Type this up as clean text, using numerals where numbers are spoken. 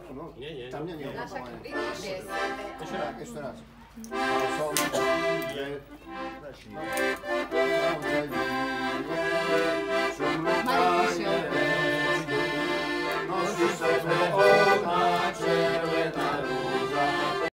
no. Nie. Tam nie. No však vidíš, že je Tak, ešte raz. Som, že... Naozaj